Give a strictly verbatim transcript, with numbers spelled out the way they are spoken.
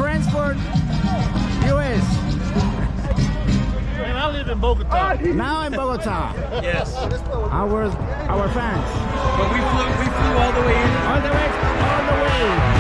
Frankfurt, U S. And I live in Bogota. Now in Bogota. Yes. Our our fans. But we flew we flew all the way in. All the way, all the way.